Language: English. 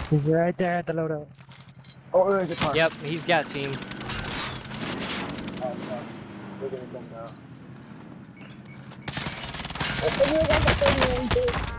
He's right there at the loadout. Oh, there's a car. Yep, he's got team. Oh, fuck. We're gonna come now. You guys are 31 days.